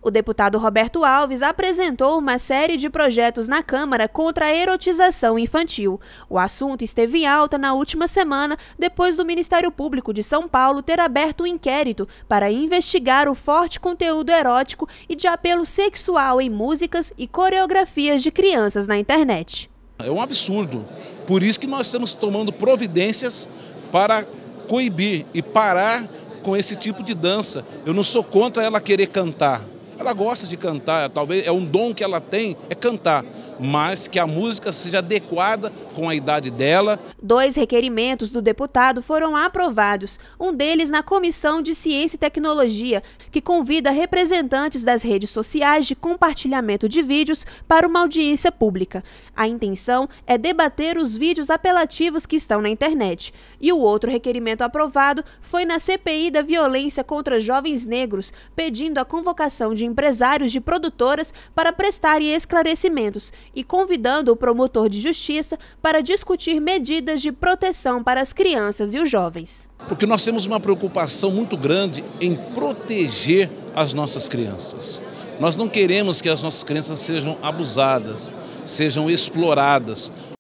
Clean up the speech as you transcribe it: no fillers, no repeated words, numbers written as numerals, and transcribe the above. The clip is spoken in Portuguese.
O deputado Roberto Alves apresentou uma série de projetos na Câmara contra a erotização infantil. O assunto esteve em alta na última semana, depois do Ministério Público de São Paulo ter aberto um inquérito para investigar o forte conteúdo erótico e de apelo sexual em músicas e coreografias de crianças na internet. É um absurdo. Por isso que nós estamos tomando providências para coibir e parar com esse tipo de dança. Eu não sou contra ela querer cantar. Ela gosta de cantar, talvez é um dom que ela tem, é cantar, mas que a música seja adequada com a idade dela. 2 requerimentos do deputado foram aprovados, um deles na Comissão de Ciência e Tecnologia, que convida representantes das redes sociais de compartilhamento de vídeos para uma audiência pública. A intenção é debater os vídeos apelativos que estão na internet. E o outro requerimento aprovado foi na CPI da violência contra jovens negros, pedindo a convocação de empresários de produtoras para prestarem esclarecimentos e convidando o promotor de justiça para discutir medidas de proteção para as crianças e os jovens. Porque nós temos uma preocupação muito grande em proteger as nossas crianças. Nós não queremos que as nossas crianças sejam abusadas, sejam exploradas.